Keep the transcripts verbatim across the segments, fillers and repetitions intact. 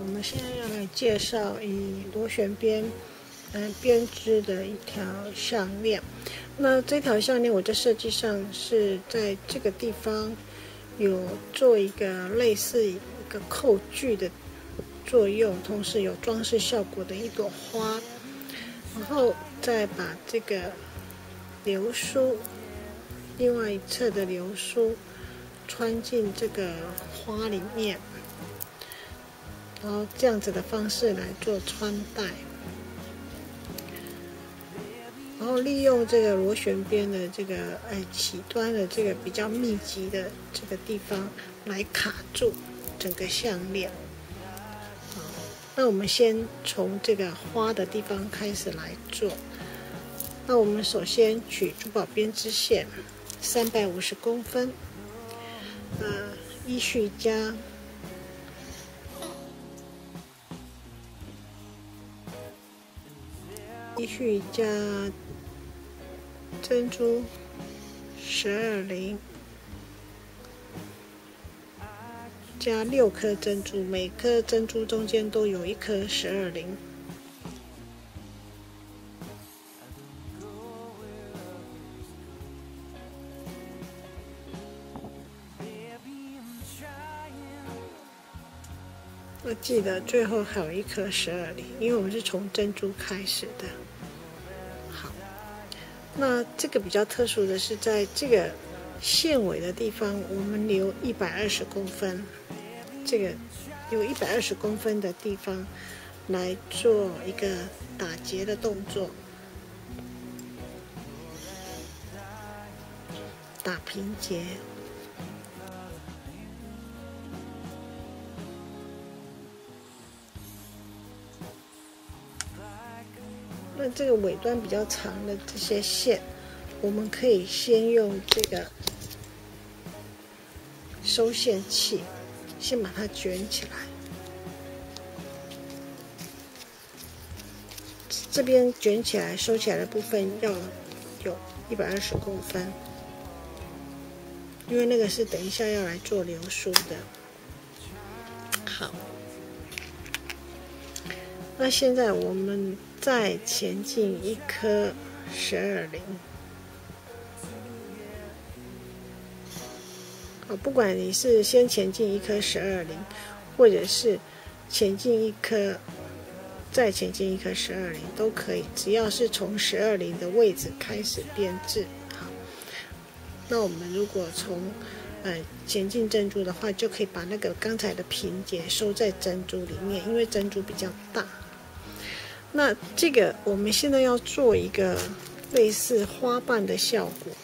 我们现在要来介绍以螺旋边嗯编织的一条项链。那这条项链我在设计上是在这个地方有做一个类似一个扣具的作用，同时有装饰效果的一朵花，然后再把这个流苏，另外一侧的流苏穿进这个花里面，然后这样子的方式来做穿戴，然后利用这个螺旋边的这个哎起端的这个比较密集的这个地方来卡住整个项链。好，那我们先从这个花的地方开始来做。那我们首先取珠宝编织线三百五十公分，呃，依序加依序加珍珠十二零，加六颗珍珠，每颗珍珠中间都有一颗十二零。我记得最后还有一颗十二零，因为我们是从珍珠开始的。好，那这个比较特殊的是，在这个线尾的地方，我们留一百二十公分，这个有一百二十公分的地方来做一个打结的动作，打平结。那这个尾端比较长的这些线，我们可以先用这个收线器，先把它卷起来。这边卷起来、收起来的部分要有一百二十公分，因为那个是等一下要来做流苏的。好，那现在我们再前进一颗十二零，好，不管你是先前进一颗十二零，或者是前进一颗，再前进一颗十二零都可以，只要是从十二零的位置开始编制。好，那我们如果从呃前进珍珠的话，就可以把那个刚才的平结收在珍珠里面，因为珍珠比较大。那这个我们现在要做一个类似花瓣的效果，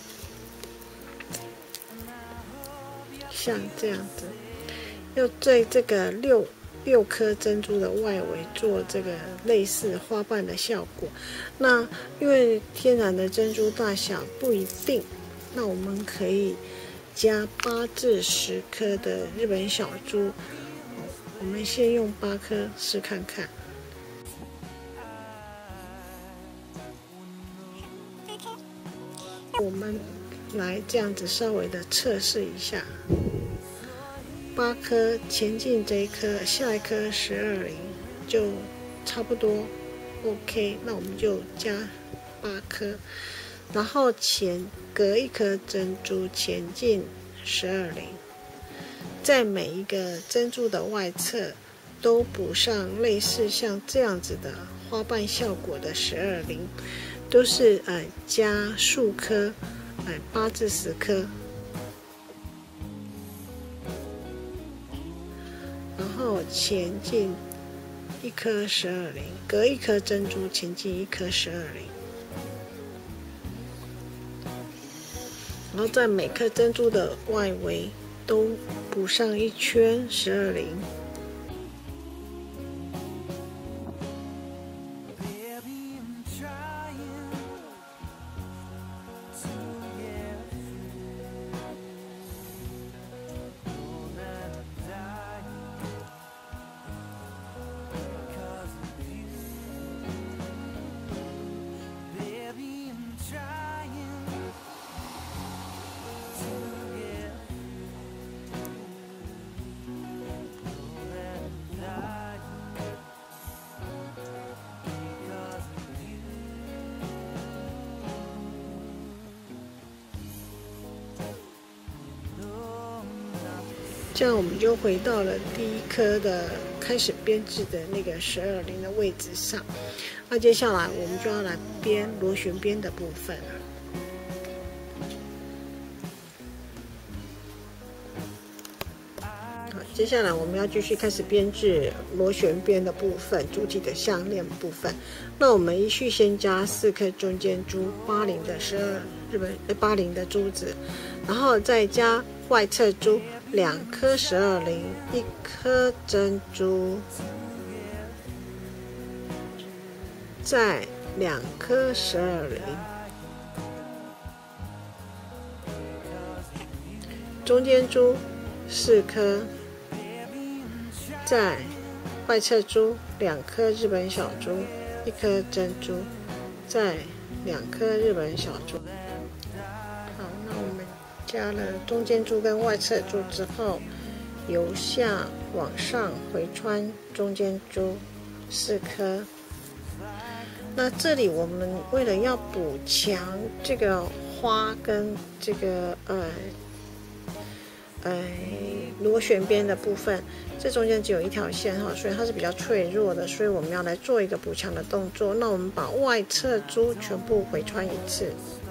像这样子，要在这个六六颗珍珠的外围做这个类似花瓣的效果。那因为天然的珍珠大小不一定，那我们可以加八至十颗的日本小珠。我们先用八颗试看看。我们来这样子稍微的测试一下，八颗前进这一颗，下一颗十二零就差不多 OK， 那我们就加八颗，然后前隔一颗珍珠前进十二零，在每一个珍珠的外侧都补上类似像这样子的花瓣效果的十二零。都是呃加数颗，呃八至十颗，然后前进一颗十二零，隔一颗珍珠前进一颗十二零，然后在每颗珍珠的外围都补上一圈十二零。 这样我们就回到了第一颗的开始编制的那个十二铃的位置上。那接下来我们就要来编螺旋边的部分。好，接下来我们要继续开始编制螺旋边的部分，主体的项链部分。那我们依序先加四颗中间珠，八零的十二日本呃八零的珠子，然后再加外侧珠两颗十二铃，一颗珍珠。再两颗十二铃，中间珠四颗，再外侧珠两颗日本小珠，一颗珍珠，再两颗日本小珠。好，那我们加了中间珠跟外侧珠之后，由下往上回穿中间珠四颗。那这里我们为了要补强这个花跟这个呃呃螺旋边的部分，这中间只有一条线哈，所以它是比较脆弱的，所以我们要来做一个补强的动作。那我们把外侧珠全部回穿一次，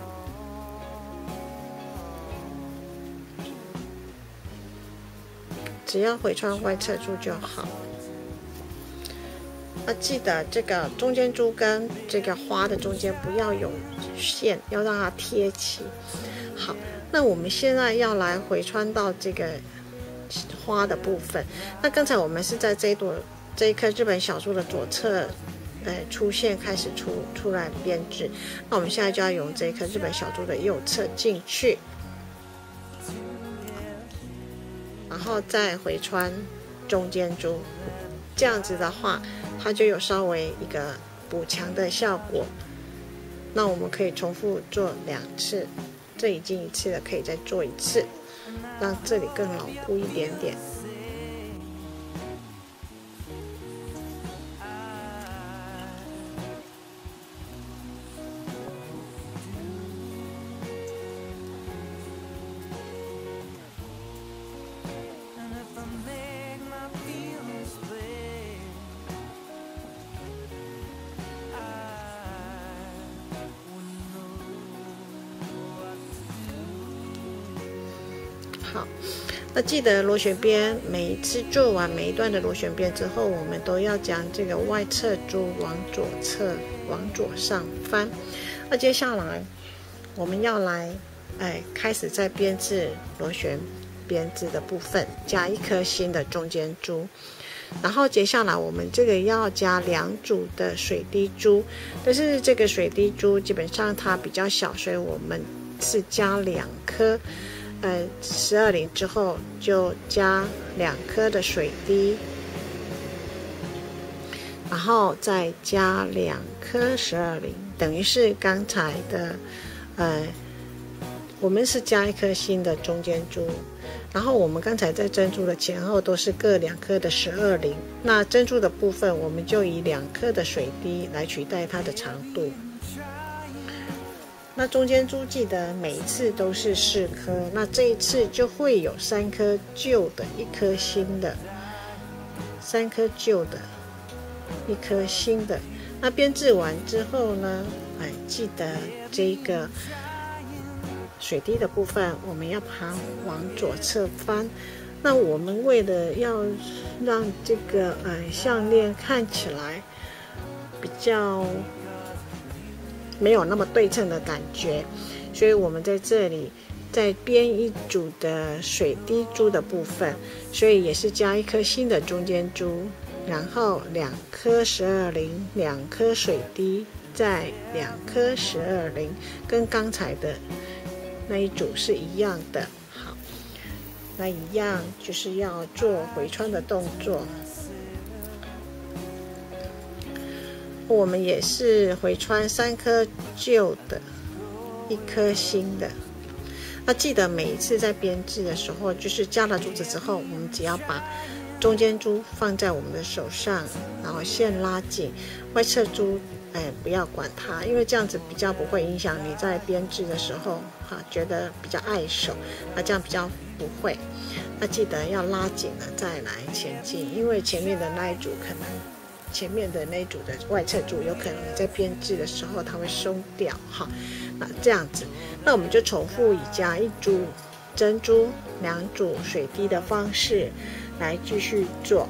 只要回穿外侧珠就好。啊，记得这个中间珠跟这个花的中间不要有线，要让它贴齐。好，那我们现在要来回穿到这个花的部分。那刚才我们是在这一朵这一颗日本小珠的左侧，呃，出现开始出出来编制。那我们现在就要用这一颗日本小珠的右侧进去，然后再回穿中间珠。这样子的话，它就有稍微一个补强的效果。那我们可以重复做两次，这已经一次了，可以再做一次，让这里更牢固一点点。好，那记得螺旋边每一次做完每一段的螺旋边之后，我们都要将这个外侧珠往左侧往左上翻。那接下来我们要来哎开始在编制螺旋编织的部分，加一颗新的中间珠。然后接下来我们这个要加两组的水滴珠，但是这个水滴珠基本上它比较小，所以我们是加两颗。呃，十二铃之后就加两颗的水滴，然后再加两颗十二铃，等于是刚才的，呃，我们是加一颗新的中间珠，然后我们刚才在珍珠的前后都是各两颗的十二铃，那珍珠的部分我们就以两颗的水滴来取代它的长度。那中间珠记得每一次都是四颗，那这一次就会有三颗旧的，一颗新的，三颗旧的，一颗新的。那编制完之后呢，哎，记得这个水滴的部分，我们要把它往左侧翻。那我们为了要让这个呃项链看起来比较没有那么对称的感觉，所以我们在这里再编一组的水滴珠的部分，所以也是加一颗新的中间珠，然后两颗十二铃，两颗水滴，再两颗十二铃，跟刚才的那一组是一样的。好，那一样就是要做回穿的动作。我们也是回穿三颗旧的，一颗新的。那记得每一次在编制的时候，就是加了珠子之后，我们只要把中间珠放在我们的手上，然后线拉紧，外侧珠哎不要管它，因为这样子比较不会影响你在编制的时候哈、啊、觉得比较碍手，那这样比较不会。 那记得要拉紧了再来前进，因为前面的那一组可能前面的那一组的外侧珠有可能在编织的时候它会松掉哈。那这样子，那我们就重复以加一组珍珠、两组水滴的方式来继续做。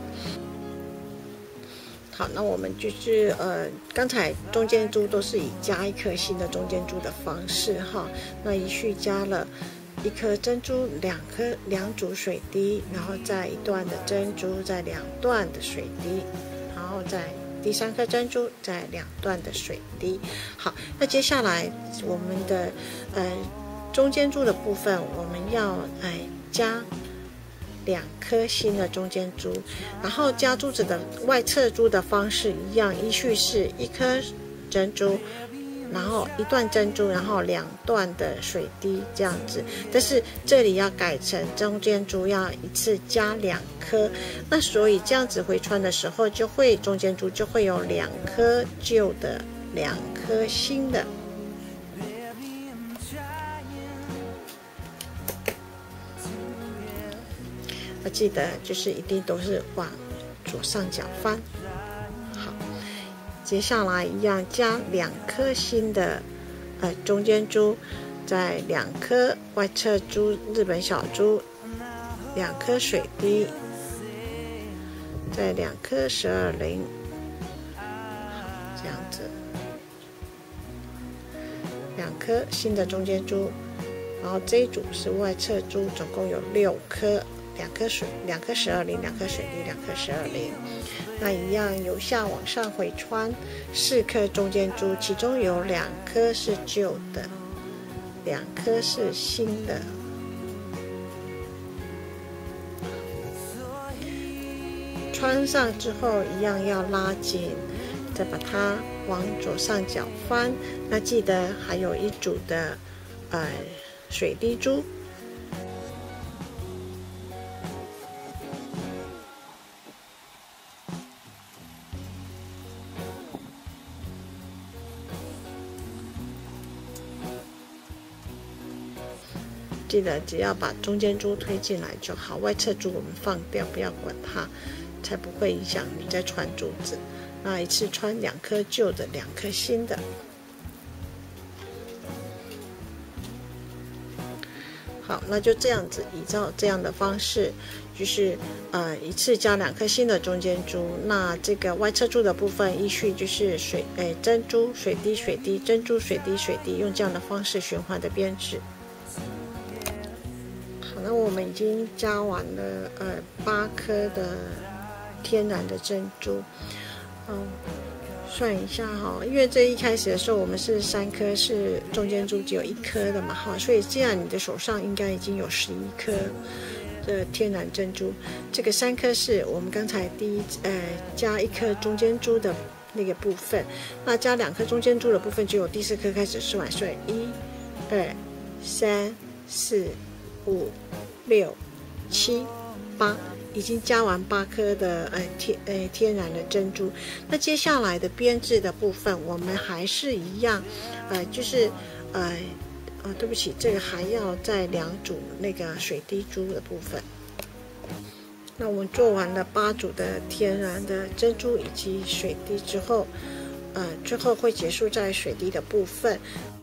好，那我们就是呃，刚才中间珠都是以加一颗新的中间珠的方式哈，那一序加了一颗珍珠，两颗两组水滴，然后再一段的珍珠，再两段的水滴，然后再第三颗珍珠，再两段的水滴。好，那接下来我们的呃中间珠的部分，我们要哎加两颗新的中间珠，然后加珠子的外侧珠的方式一样，依序是一颗珍珠，然后一段珍珠，然后两段的水滴这样子。但是这里要改成中间珠要一次加两颗，那所以这样子回穿的时候，就会中间珠就会有两颗旧的，两颗新的。要记得就是一定都是往左上角翻。好，接下来一样加两颗新的呃中间珠，再两颗外侧珠日本小珠，两颗水滴，再两颗十二铃，这样子，两颗新的中间珠，然后这一组是外侧珠，总共有六颗。两颗水，两颗十二铃，两颗水滴，两颗十二铃。那一样由下往上回穿四颗中间珠，其中有两颗是旧的，两颗是新的。穿上之后一样要拉紧，再把它往左上角翻。那记得还有一组的呃水滴珠。记得只要把中间珠推进来就好，外侧珠我们放掉，不要管它，才不会影响你在穿珠子。那一次穿两颗旧的，两颗新的。好，那就这样子，依照这样的方式，就是呃一次加两颗新的中间珠。那这个外侧珠的部分依序就是水诶珍珠、水滴、水滴、珍珠、水滴、水滴，用这样的方式循环的编织。那我们已经加完了呃八颗的天然的珍珠，嗯，算一下哈，因为这一开始的时候我们是三颗是中间珠，只有一颗的嘛哈，所以这样你的手上应该已经有十一颗的天然珍珠。这个三颗是我们刚才第一呃加一颗中间珠的那个部分，那加两颗中间珠的部分就有第四颗开始算完，所以一、二、三、四。五、六、七、八，已经加完八颗的呃天呃天然的珍珠。那接下来的编织的部分，我们还是一样，呃，就是呃呃，对不起，这个还要再两组那个水滴珠的部分。那我们做完了八组的天然的珍珠以及水滴之后，呃，最后会结束在水滴的部分。